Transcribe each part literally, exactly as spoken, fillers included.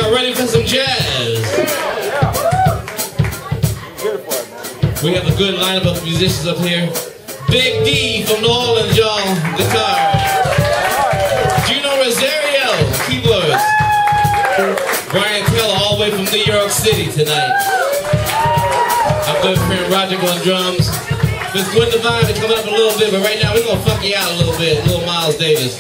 y'all ready for some jazz? We have a good lineup of musicians up here. Big D from New Orleans, y'all, guitar. Gino Rosario, keyboards. Brian Taylor, all the way from New York City tonight. Our good friend Roger on drums. Miss Gwen Devine is coming up a little bit, but right now we're gonna funk you out a little bit, a little Miles Davis.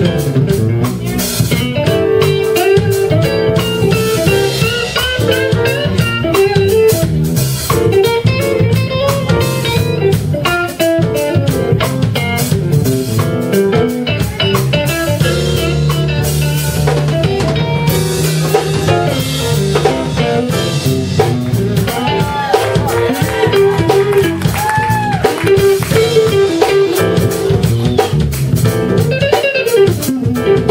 Thank you.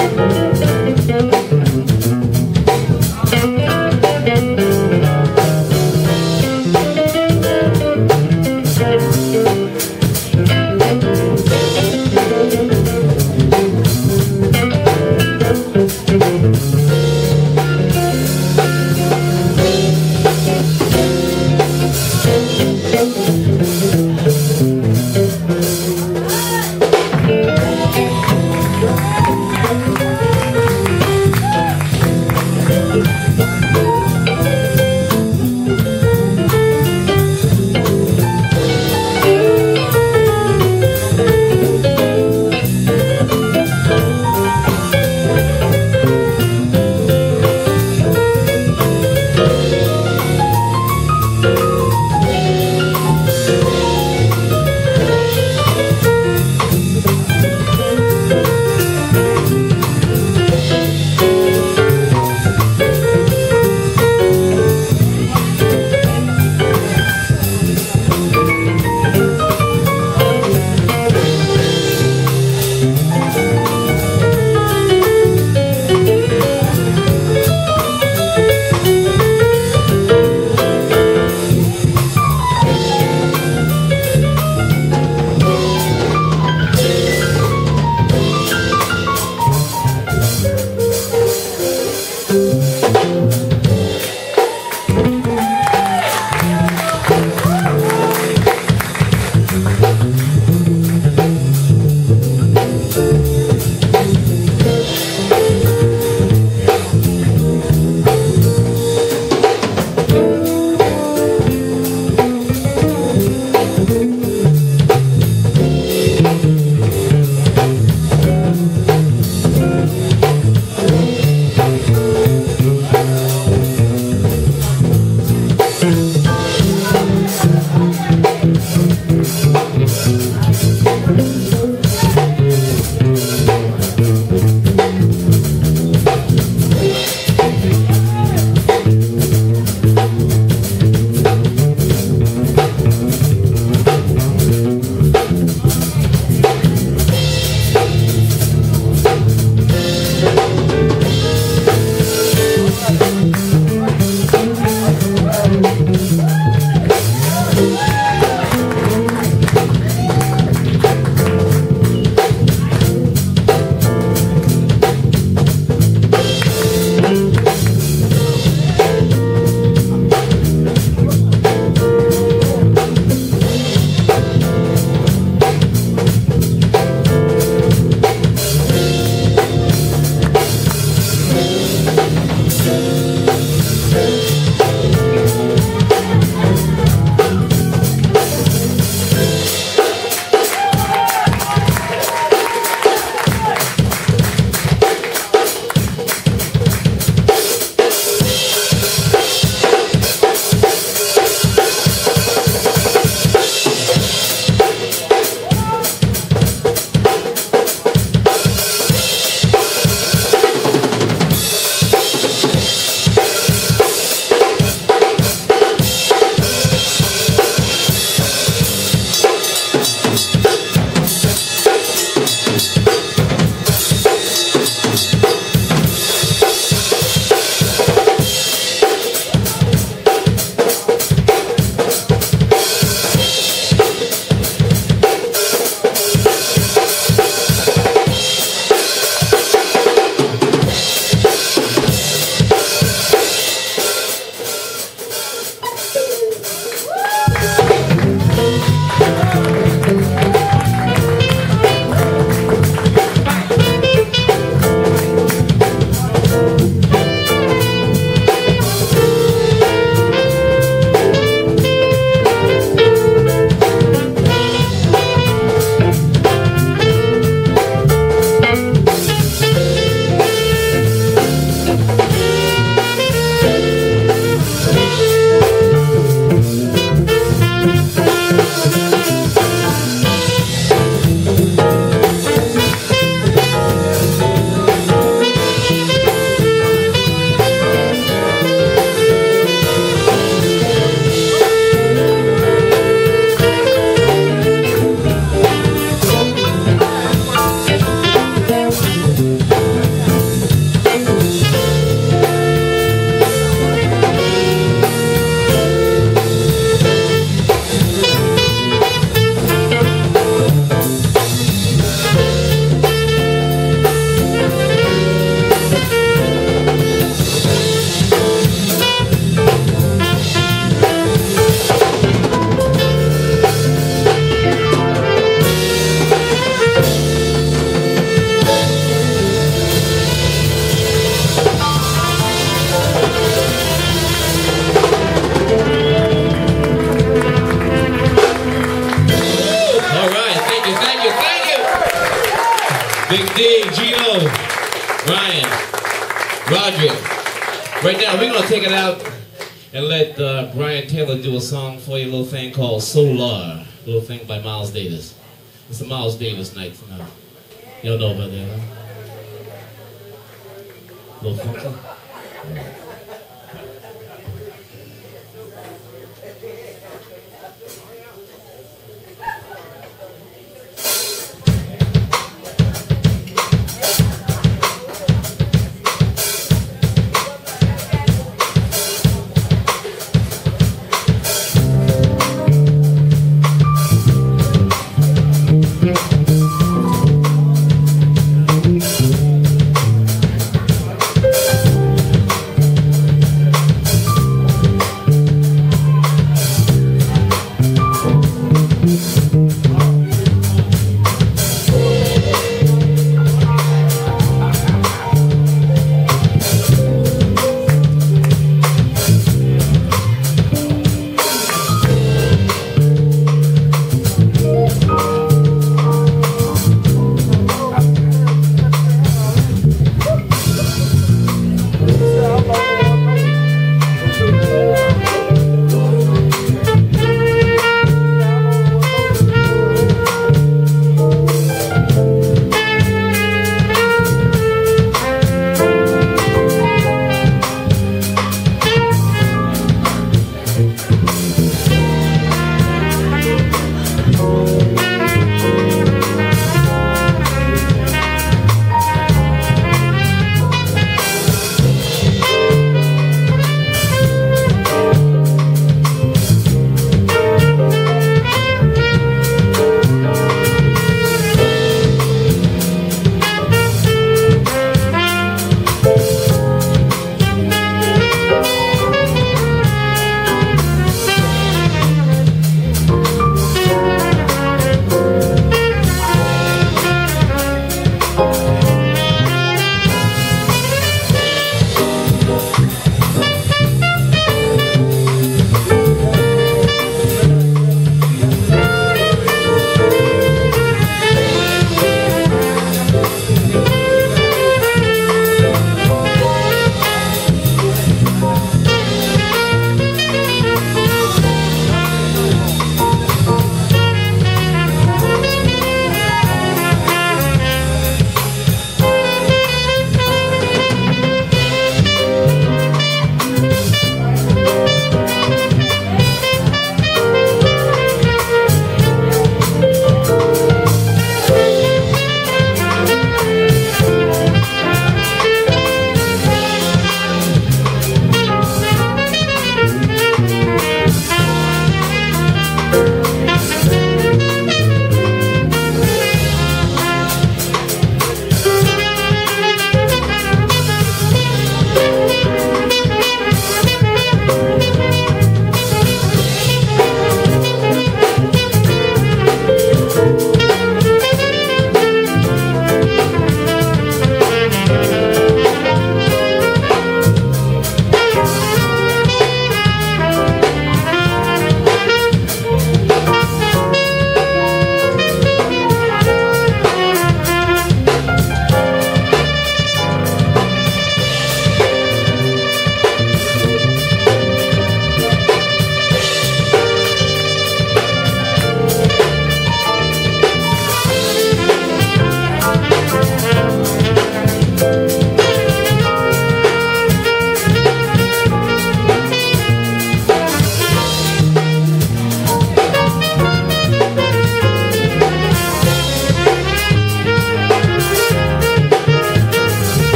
Ray, Gino, Ryan, Roderick. Right now, we're going to take it out and let uh, Brian Taylor do a song for you, a little thing called Solar. A little thing by Miles Davis. It's a Miles Davis night tonight. Y'all know about that, huh? A little funky?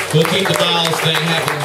We'll keep the miles thing happening.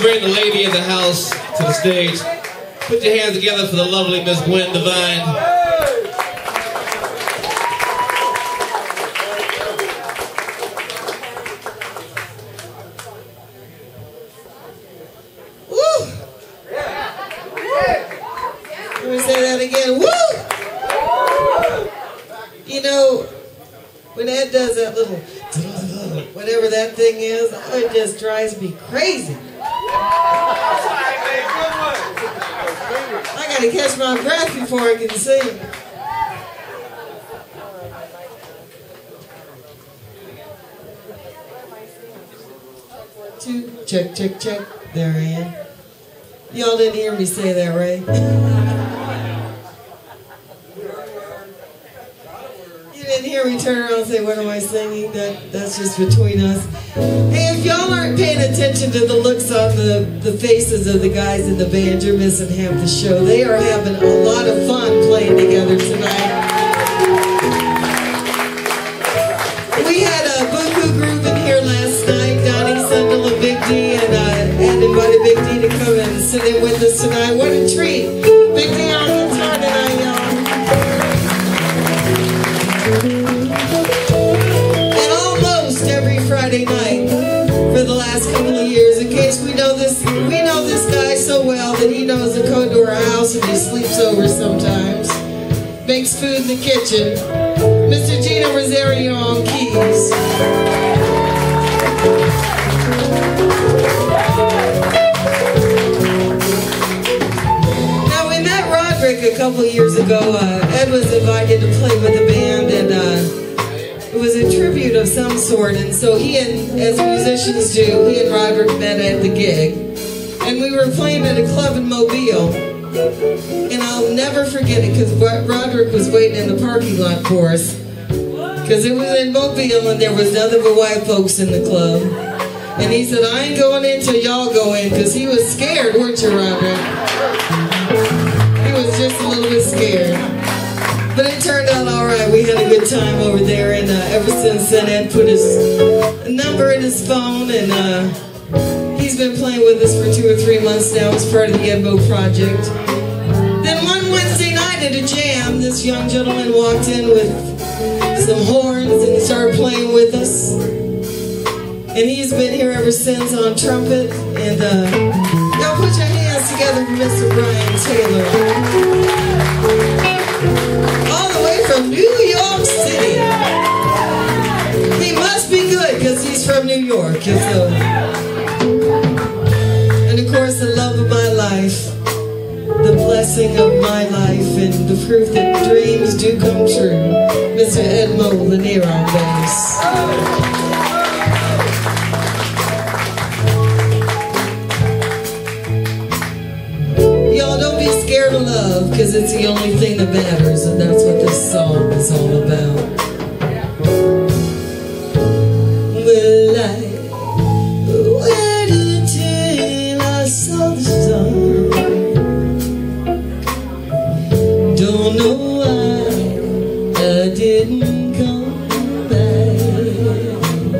bring the lady of the house to the stage. Put your hands together for the lovely Miss Gwen Devine. Woo! Let me say that again. Woo! You know, when Ed does that little whatever that thing is, it just drives me crazy. I gotta catch my breath before I can sing. Two, check, check, check. There I am. Y'all didn't hear me say that, right? You didn't hear me turn around and say, what am I singing? That, that's just between us. Hey, if y'all aren't paying attention to the looks on the, the faces of the guys in the band, you're missing half the show. They are having a lot of fun playing together tonight. We had a buku group in here last night. Donnie, Sundel, and Big D, and uh, Ed invited Big D to come and sit in with us tonight. What a treat. Big D on guitar tonight, y'all. And almost every Friday night for the last couple of years, in case we know this, we know this guy so well that he knows the code to our house and he sleeps over sometimes. Makes food in the kitchen. Mister Gino Rosario on keys. Now we met Roderick a couple of years ago. Uh, Ed was invited to play with the band, and uh, it was a tribute of some sort, and so he and, as musicians do, he and Roderick met at the gig. And we were playing at a club in Mobile. And I'll never forget it because Roderick was waiting in the parking lot for us. Because it was in Mobile and there was nothing but white folks in the club. And he said, I ain't going in till y'all go in, because he was scared, weren't you, Roderick? He was just a little bit scared. But it turned out all right. We had a good time over there, and uh, ever since then, Ed put his number in his phone, and uh, he's been playing with us for two or three months now as part of the EdMo project. Then one Wednesday night at a jam, this young gentleman walked in with some horns and started playing with us. And he's been here ever since on trumpet. And uh, y'all put your hands together for Mister Brian Taylor. All the way from New York City. He must be good because he's from New York. And, so, and of course, the love of my life, the blessing of my life, and the proof that dreams do come true, Mister EdMo Lanier on bass. Y'all don't be scared of love, because it's the only thing that matters, and that's what this song is all about. Well, I waited till I saw the sun. Don't know why I didn't come back.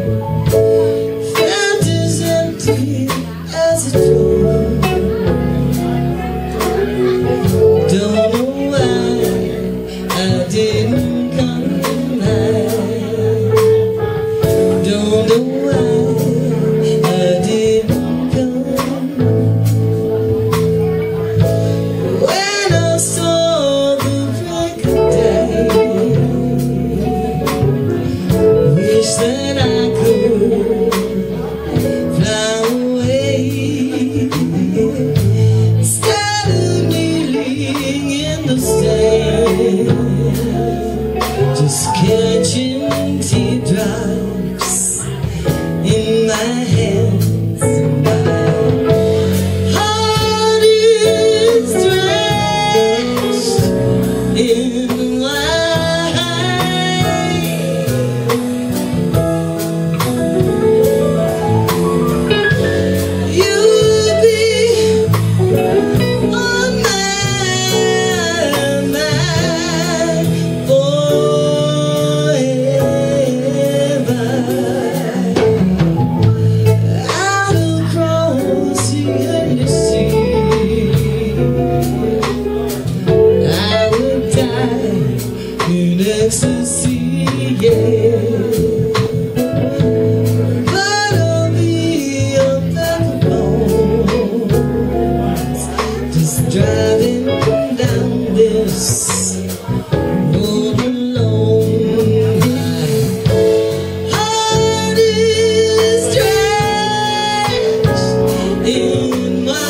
Felt as empty as a drum. Don't know why I didn't come back. Don't know why I didn't come. When I saw the break of day, wish that I could fly away instead of kneeling in the sand, just catching teardrops in my hands. My heart is drenched in wine. You'll be on my mind forever. Out across the die in ecstasy, yeah. But I'll be up at the bones, just driving down this road alone. My heart is stretched in my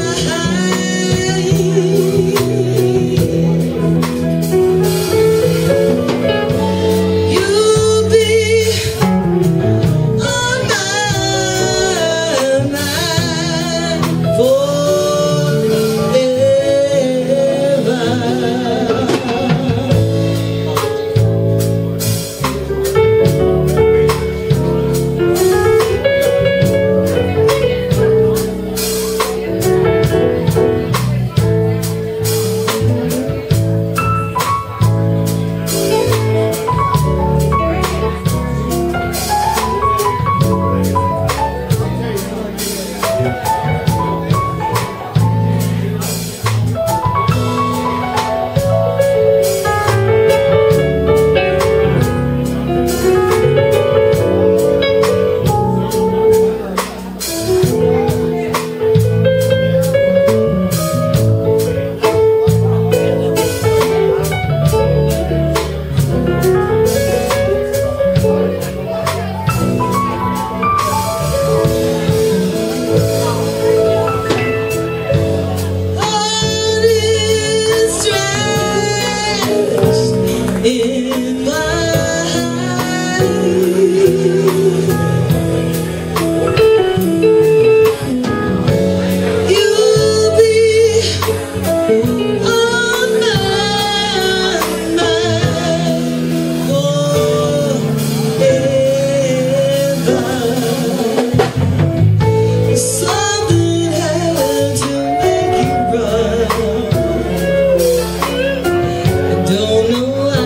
in my you'll be on my mind forever. Something had to make you run. I don't know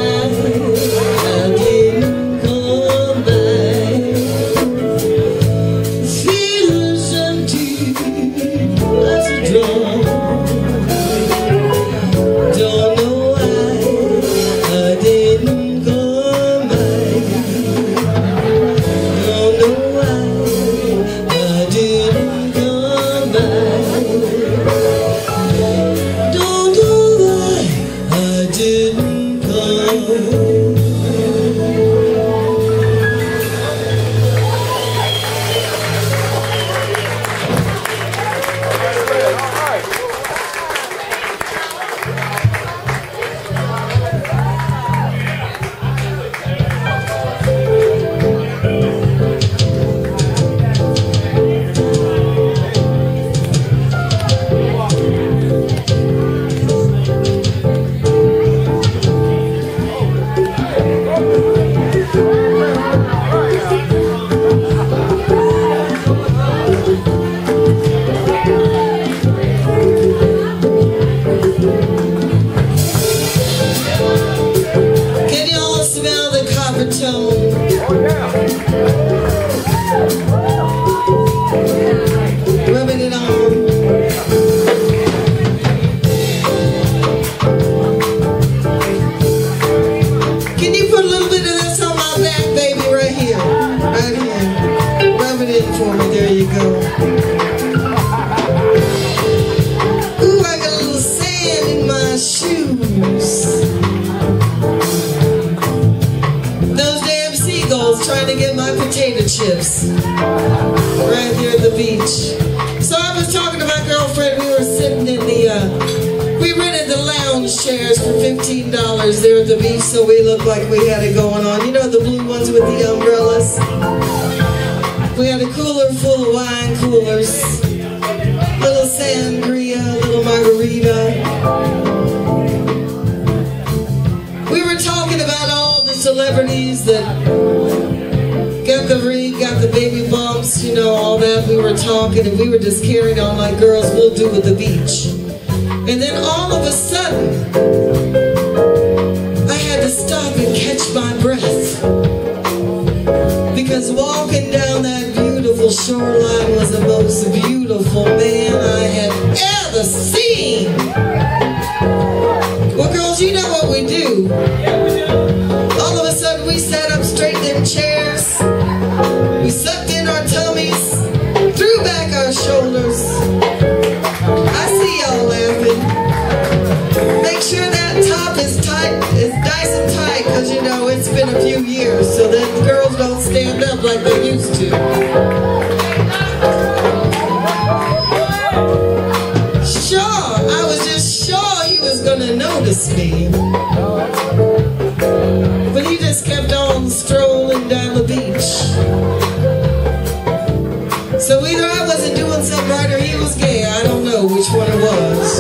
rubbing it on. Can you put a little bit of this on my back, baby, right here? Right here. Rub it in for me. There you go. Ooh, I got a little sand in my shoes. Those damn seagulls trying to get my potato chips right here at the beach. So I was talking to my girlfriend. We were sitting in the uh, we rented the lounge chairs for fifteen dollars there at the beach, so we looked like we had it going on. You know the blue ones with the umbrellas? We had a cooler full of wine coolers, little sangria, little margarita. We were talking about all the celebrities that got the ring, got the baby bumps, you know, all that. We were talking and we were just carrying on like girls will do at the beach. And then all of a sudden, I had to stop and catch my breath. Because walking down that beautiful shoreline was the most beautiful man I had ever seen. Well, girls, you know know what we do. All of a sudden we sat up straight in chairs. We sucked in our tummies, threw back our shoulders. I see y'all laughing. Make sure that top is tight, it's nice and tight, because you know it's been a few years, so that girls don't stand up like they used to. Sure, I was just sure he was gonna notice me. But he just kept on strolling down the beach. So either I wasn't doing something right or he was gay. I don't know which one it was.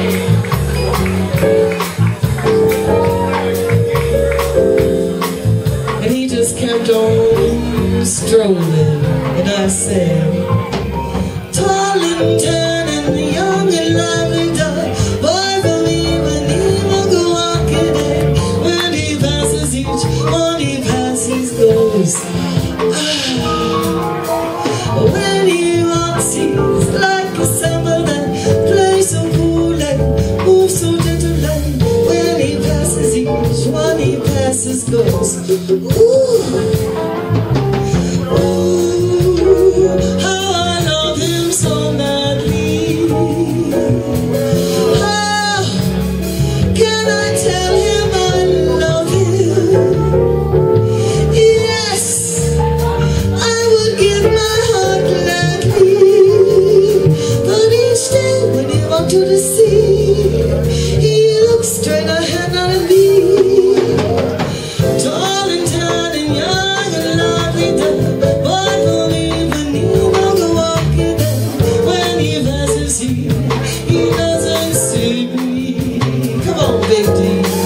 And he just kept on strolling. And I said, tall and tan and young and lovely dog, boy, believe when he will go walking in. When he passes each one he passes goes. When he walks, he's like a summer that plays so cool and moves so gentle. And when he passes, each one he passes goes. Ooh, ooh, how I love him so madly. How can I tell him I love him? Yes, I would give my to the sea, he looks straight ahead at me. Tall and tan and young and lovely, boy, believe when he will go walking there. When he passes here, he doesn't see me. Come on, Big D.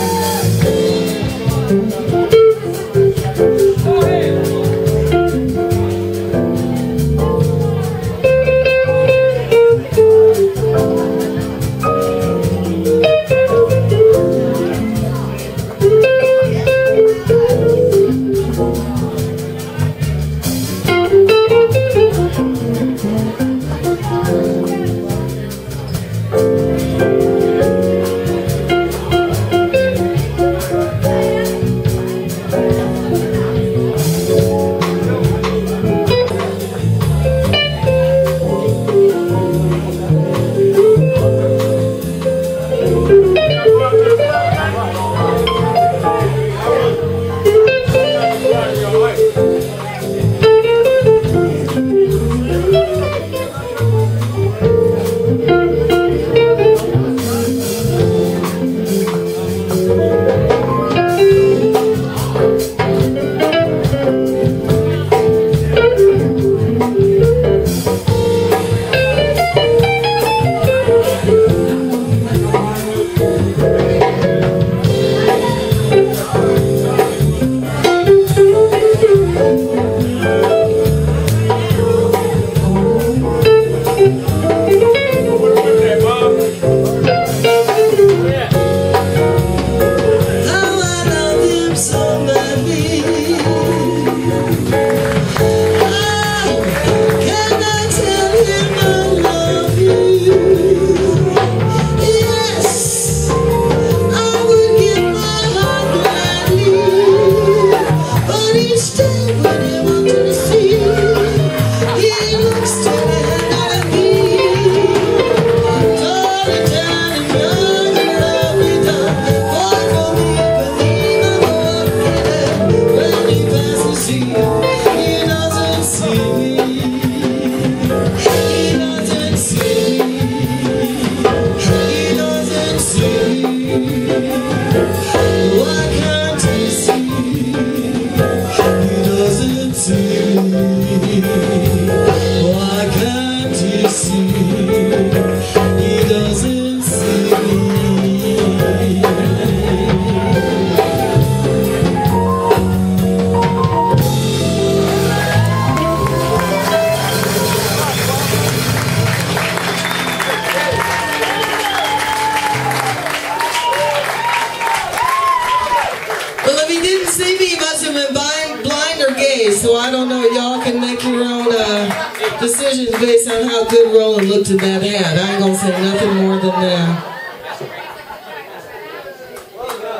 So I don't know, y'all can make your own uh, decisions based on how good Roland looked at that hat. I ain't gonna say nothing more than that.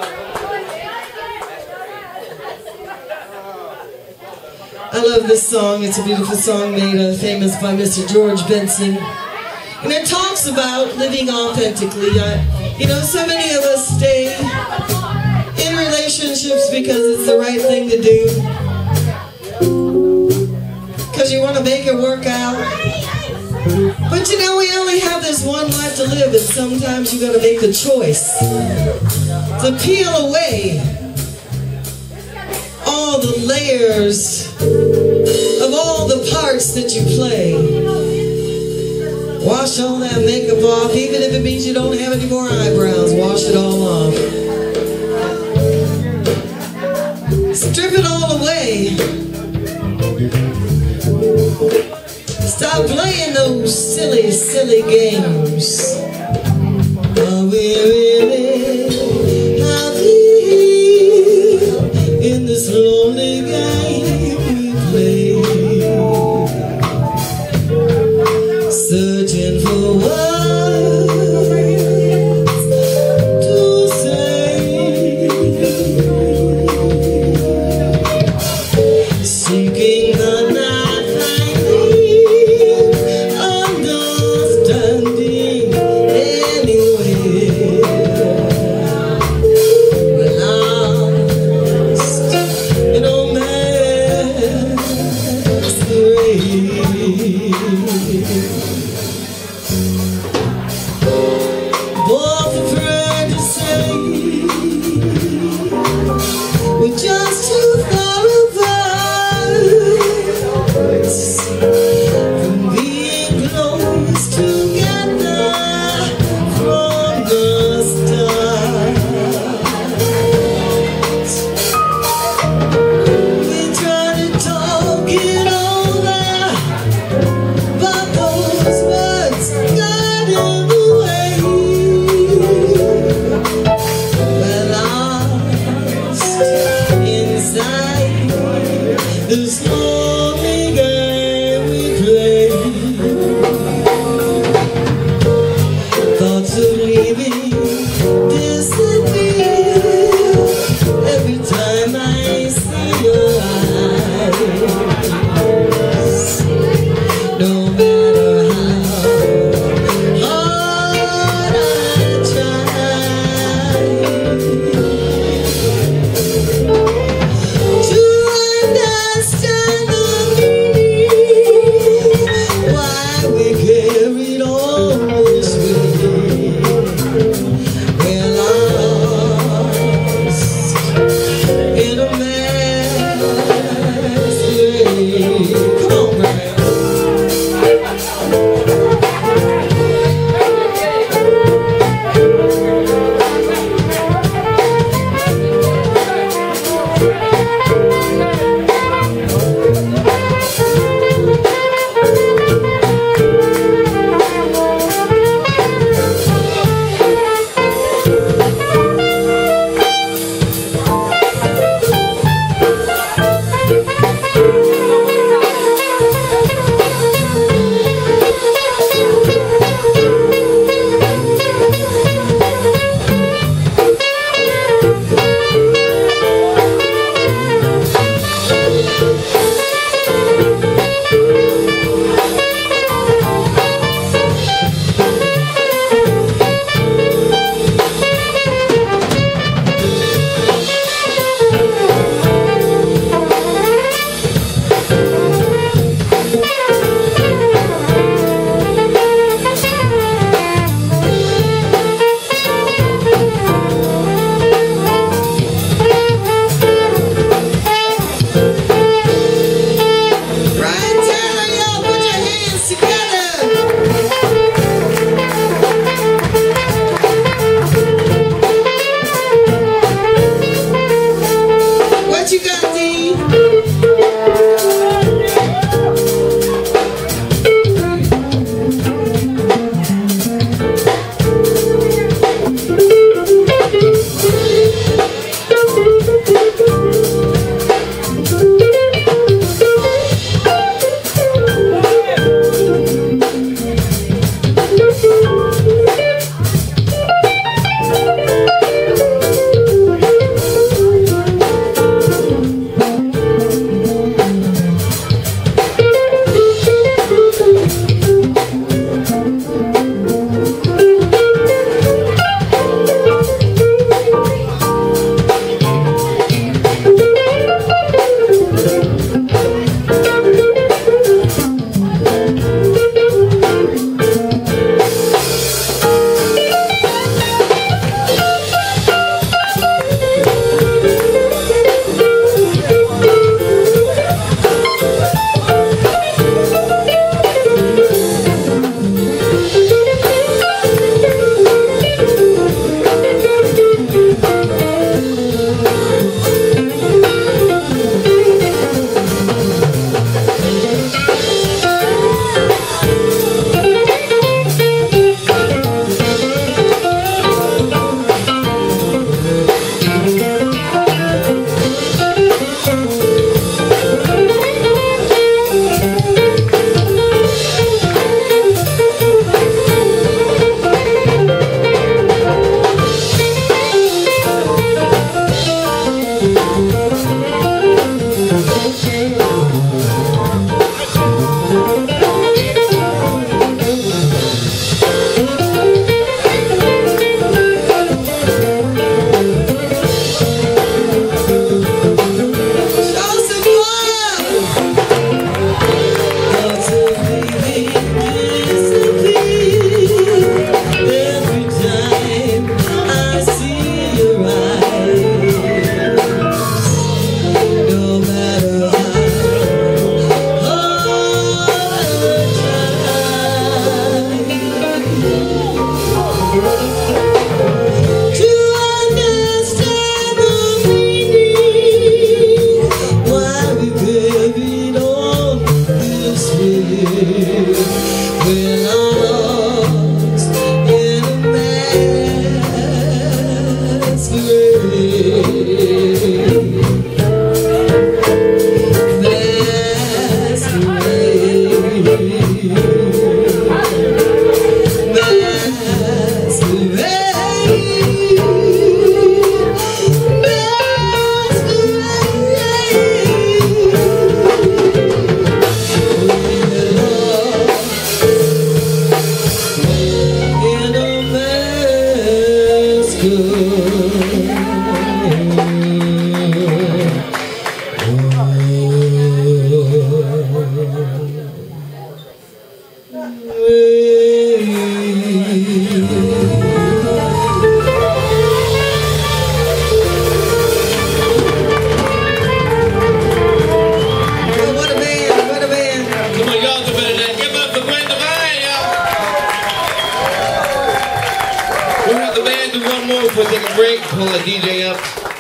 I love this song. It's a beautiful song made uh, famous by Mister George Benson. And it talks about living authentically. I, you know, so many of us stay in relationships because it's the right thing to do. Because you want to make it work out. But you know, we only have this one life to live, and sometimes you got to make the choice to peel away all the layers of all the parts that you play. Wash all that makeup off, even if it means you don't have any more eyebrows. Wash it all off. Strip it all away. Stop playing those silly, silly games. Are we really happy in this lonely game we play? Searching for words to say, seeking the night, understanding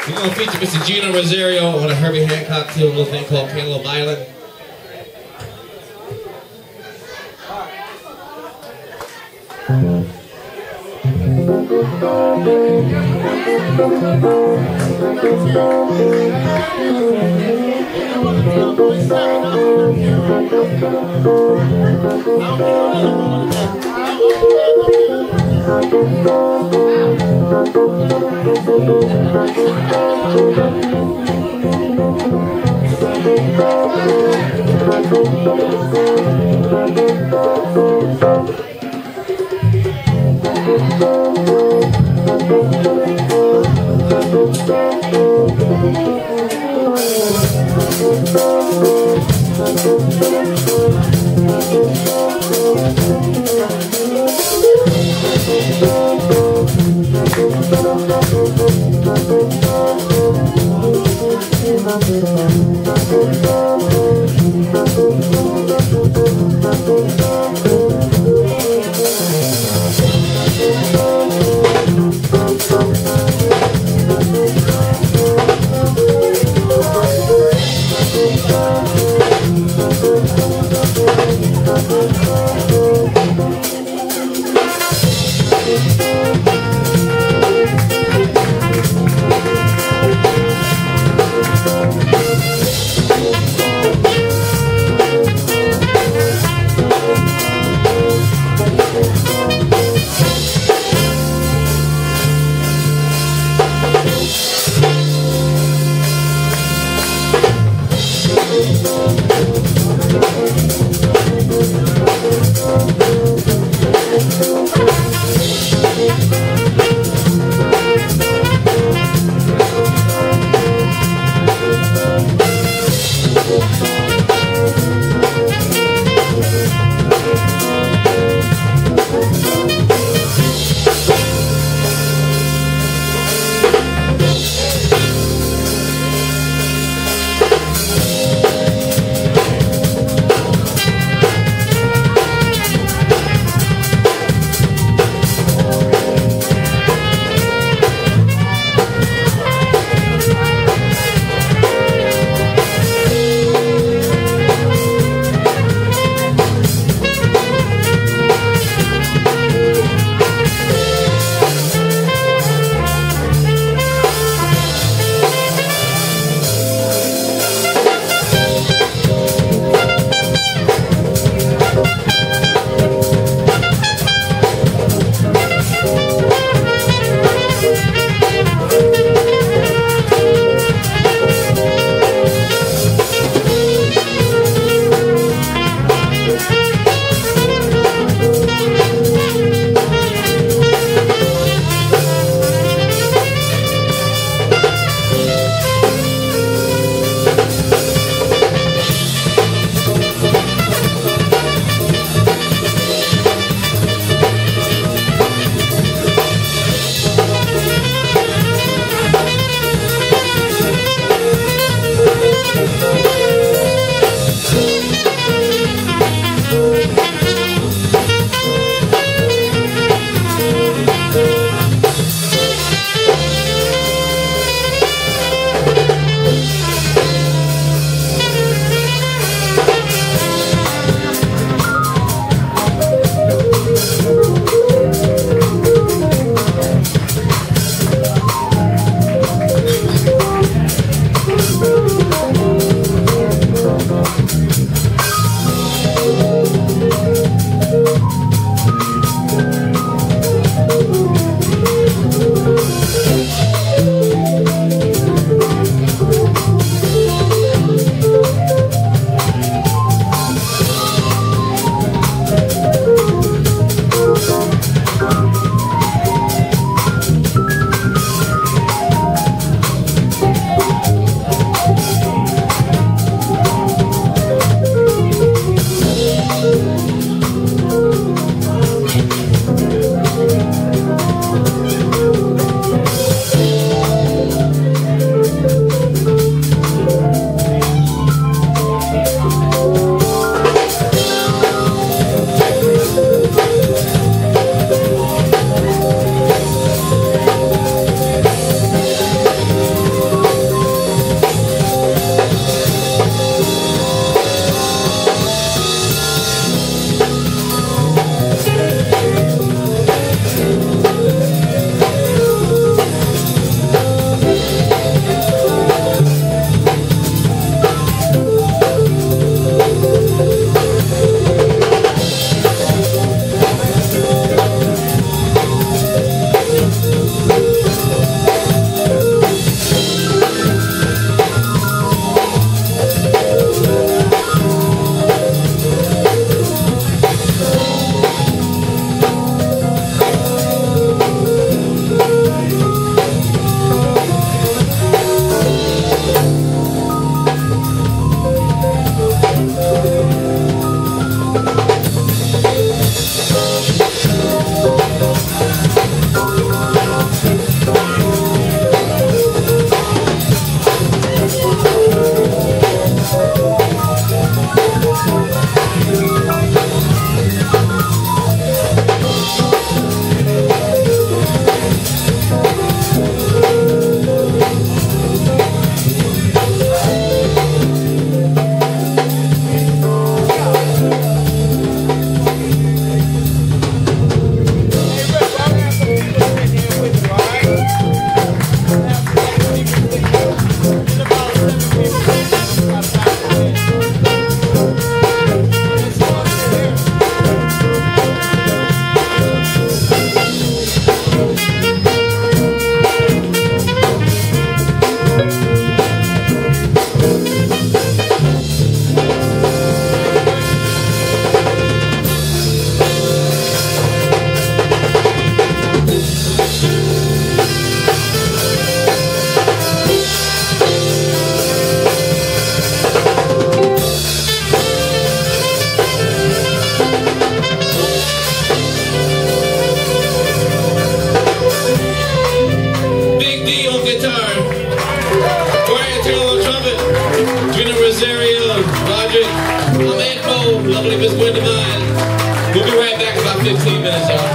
We're going to feature Mister Gino Rosario on a Herbie Hancock tune, a little thing called Cantaloupe Island.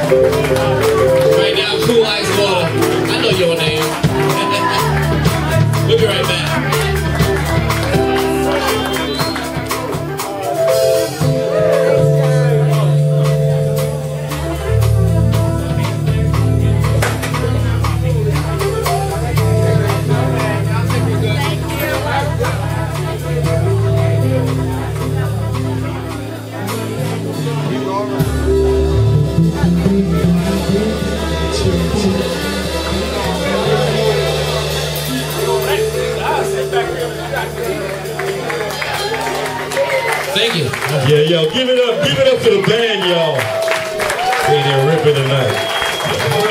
Right now, Cool Ice Water. I know your name. We'll be right back. Thank you. Yeah, yo, give it up, give it up to the band, y'all. Being here ripping tonight.